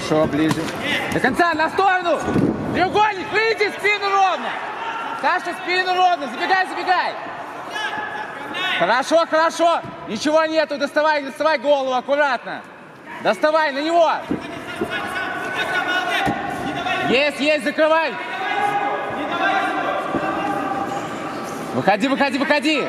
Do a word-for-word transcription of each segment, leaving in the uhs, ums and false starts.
Хорошо, ближе. До конца, на сторону! Треугольник, выйди, спину ровно! Саша, спину ровно, забегай, забегай! Хорошо, хорошо! Ничего нету, доставай, доставай голову, аккуратно! Доставай, на него! Есть, есть, закрывай! Выходи, выходи, выходи!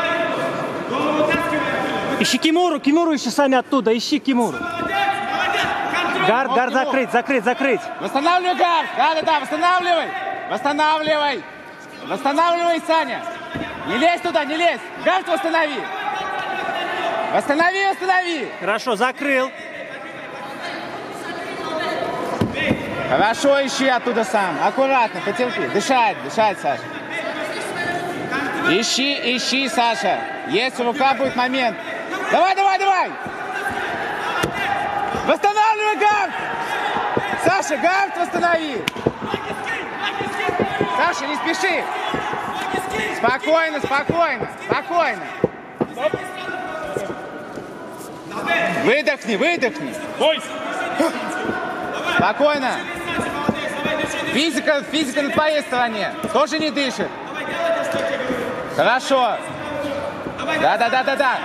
Ищи Кимуру, Кимуру ищи сами оттуда, ищи Кимуру. Гард, гард закрыть, закрыть, закрыть. Восстанавливай гард! Да, да, да, восстанавливай! Восстанавливай! Восстанавливай, Саня! Не лезь туда, не лезь! Гард восстанови! Восстанови, восстанови! Хорошо, закрыл. Хорошо, ищи оттуда сам. Аккуратно, потерпи. Дышать, дышать, Саша. Ищи, ищи, Саша. Есть у рука будет момент. Давай, давай, давай! Восстанавливай гард! Саша, гард восстанови! Саша, не спеши! Спокойно, спокойно, спокойно! Выдохни, выдохни! Спокойно! Физика, физика на твоей стороне. Тоже не дышит. Хорошо. Да, да, да, да, да.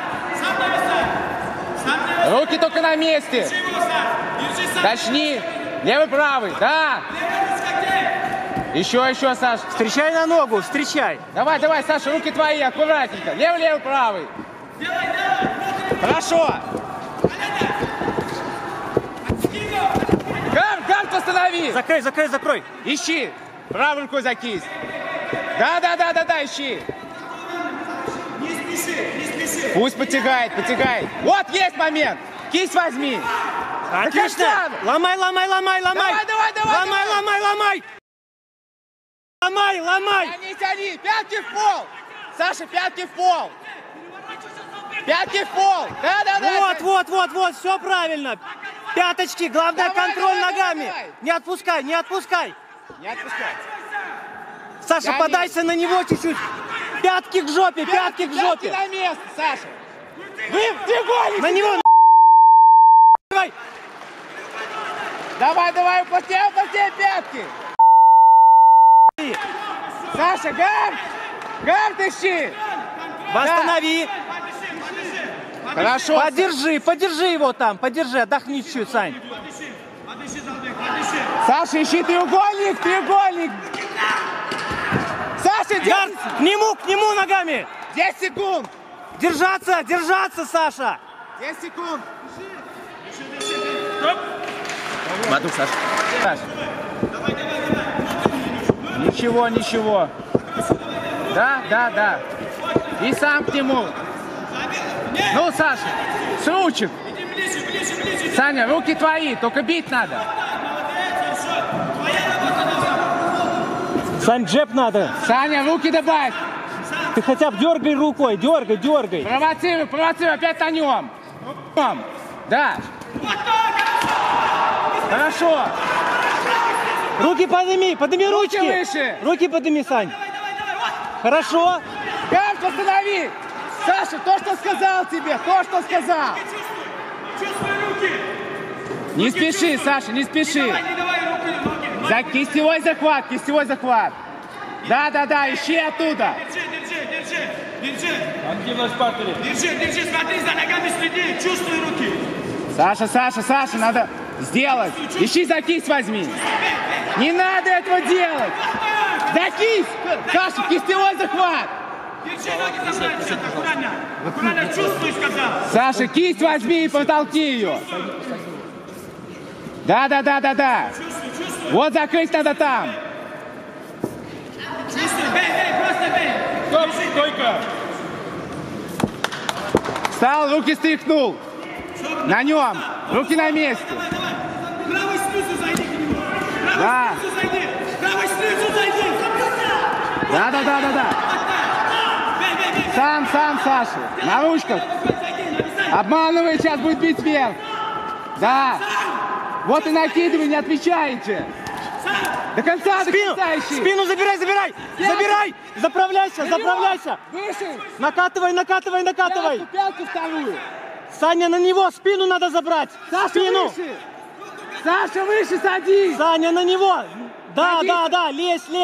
Руки только на месте. Точни. Левый, правый. Да. Еще, еще, Саша. Встречай на ногу, встречай. Давай, давай, Саша, руки твои, аккуратненько. Левый, левый, правый. Хорошо. Гард, гард восстанови. Закрой, закрой, закрой. Ищи. Правой рукой за кисть. Да, да, да, да, да, ищи. Не спеши, не спеши. Пусть потягает, потягает. Вот есть момент. Кисть возьми. Отлично. Ломай, ломай, ломай, ломай. Давай, давай, давай. Ломай, давай. ломай, ломай. Ломай, ломай. Тяни, тяни. Пятки в пол. Саша, пятки в пол. Пятки в пол. Да, да, да. Вот, вот, вот, вот, все правильно. Пяточки, главное Давай, контроль давай, ногами. давай, давай. Не отпускай, не отпускай. Не отпускай. Саша, Тяни. подайся на него чуть-чуть. Пятки к жопе, пятки к жопе. Пятки на место, Саша. Вы треугольник. На него. Давай. Давай, давай, уплотнее, уплотнее пятки. Саша, гард. Гард ищи. Восстанови. Хорошо. Подержи, подержи его там, подержи, отдохни чуть-чуть, Сань. Саша, ищи треугольник, треугольник. Саша, Гард, десять, к нему, к нему ногами. десять секунд. Держаться, держаться, Саша. десять секунд. Мадук, Саша. Саша. Ничего, ничего. Да, да, да. И сам к нему. Ну, Саша, с ручек. Саня, руки твои, только бить надо. Сань, джеб надо. Саня, руки добавь. Ты хотя бы дергай рукой, дергай, дергай. Провоцируй, провоцируй, опять на нем. Да. Хорошо. Руки подними, подними Руки ручки. выше. Руки подними, Сань. Хорошо. Гард, останови. Саша, то, что сказал тебе, то, что сказал. Не спеши, Саша, не спеши. За кистевой захват, кистевой захват. Да, да, да, ищи оттуда. Держи, держи, смотри за ногами, следи, чувствуй руки. Саша, Саша, Саша, надо сделать. Ищи за кисть возьми. Не надо этого делать. За кисть. Саша, кистевой захват. Держи ноги за мной, все, аккуратно. Аккуратно, чувствуй, сказал. Саша, кисть возьми и потолки ее. Да, да, да, да, да. Вот закрыть надо там. Чувствуй, бей, бей, просто бей. Стоп, стойка. Встал, руки стряхнул. На нем. Руки на месте. Правой снизу зайди к нему. Правой Да. снизу зайди. Правой снизу зайди. Да, да, да, да, да. Бей, бей, бей. Сам, сам, Саша. На ручках. Обманывай, сейчас будет бить вверх. Да. Вот и накидывай, не отвечаете. До конца, до Спину, конца ищи. спину забирай, забирай. Забирай. Заправляйся, заправляйся. Выше. Накатывай, накатывай, накатывай. Пятку, пятку вторую. Саня, на него спину надо забрать. Саша, Спину. выше. Саша, выше садись! Саня, на него! Да, Садись. да, да, лезь, лезь!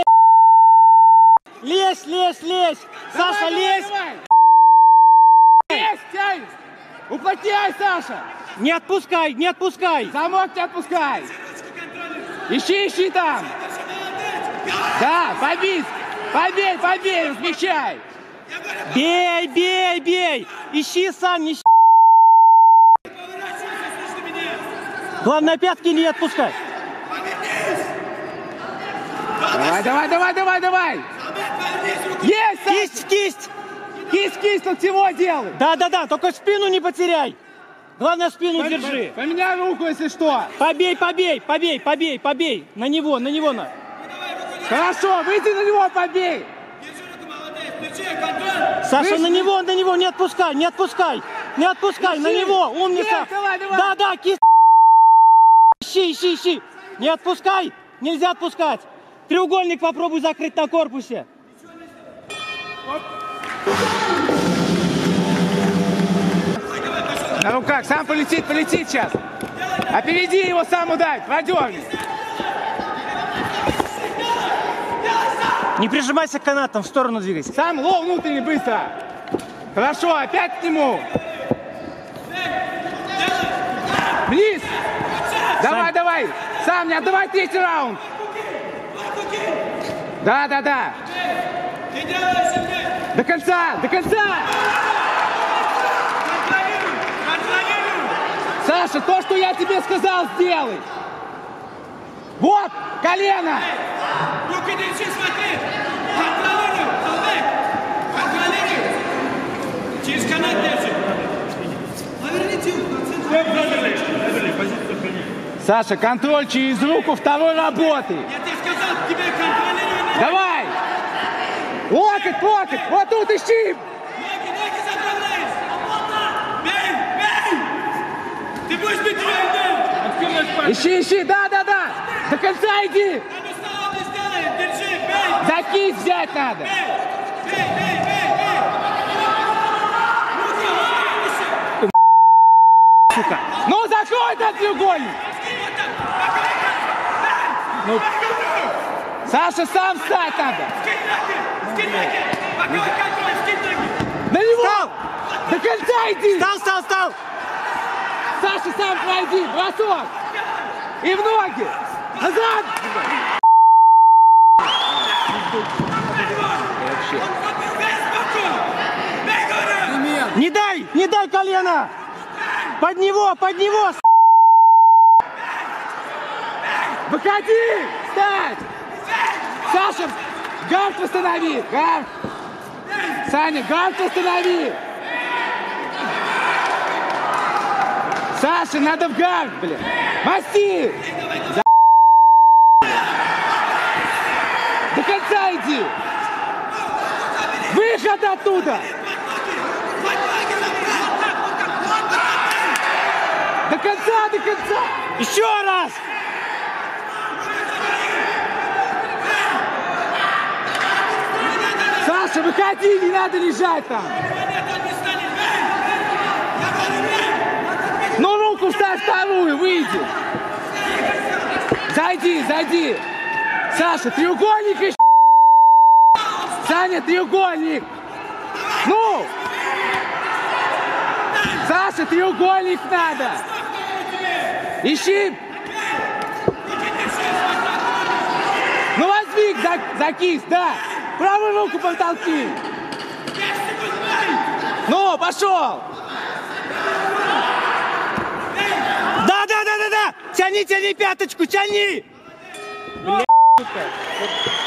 Лезь, лезь, лезь! Давай, Саша, давай, лезь! давай. Лезь, тянь! Уплотняй, Саша! Не отпускай, не отпускай! Замок не отпускай! Ищи, ищи там! Да, побить! Побей, побей, размещай! Бей, бей, бей! Ищи, Сань, ищи! Главное, пятки не отпускай! Давай, давай, давай, давай, давай! Есть! Саша! Кисть, кисть! Кисть, кисть, локтевой делай! Да, да, да, только спину не потеряй! Главное, спину Пом- держи! Поменяй руку, если что! Побей, побей, побей, побей, побей! На него, на него на! Хорошо, выйди на него, побей! Саша, Выше. на него, на него, не отпускай, не отпускай! Не отпускай, на Ищи. него, умница! Нет, давай, давай. Да, да, кисть! Ищи, ищи, ищи! Не отпускай! Нельзя отпускать! Треугольник попробуй закрыть на корпусе! На руках, сам полетит, полетит сейчас! Опереди его, сам ударь, продерни! Не прижимайся к канатам, в сторону двигайся. Сам лоу внутренний, быстро! Хорошо, опять к нему! Вниз! Давай, Сань. давай! Сам, не отдавай третий раунд! Да, да, да! До конца, до конца! Саша, то, что я тебе сказал, сделай! Вот, колено! Руки держи, смотри! Контролируй! Толбек! Контролируй! Через канат держи! Поверните его! Саша, контроль через руку второй работы! Я тебе сказал, тебе контролируй! Давай! Локоть, локоть! Вот тут ищи! Ноги, ноги заправляй! Бей, бей! Ты будешь бить его, Ищи, ищи! Да, да, да! До конца иди! Он устал, он не сделает! Держи, бей! За кисть взять надо! Бей, бей, бей, бей! Руки, руки, выше! Сука. Ну, закрой этот треугольник! Ну, Саша, сам встать надо! Скинь ноги! Скинь ноги! Боковой контроль, скинь ноги! На него! Встал! До конца иди! Встал, встал, встал! Саша, сам пройди! Бросок! И в ноги! Назад! Не дай, не дай колено! Под него, под него! с***. Выходи! Встать! Саша, гард восстанови! Гард! Саня, гард восстанови! Саша, надо в гард, блин! Масти! За... До конца иди! Выход оттуда! До конца, до конца! Еще раз! Саша, выходи, не надо лежать там! Ну, руку вставь вторую, выйди! Зайди, зайди! Саша, треугольник ищи! Саня, треугольник! Ну! Саша, треугольник надо! Ищи! Ну, возьми за, за кисть, да! Правую руку подтолкни! Ну, пошел! Да, да, да, да, да! Тяни, тяни пяточку, тяни! Бля, сука.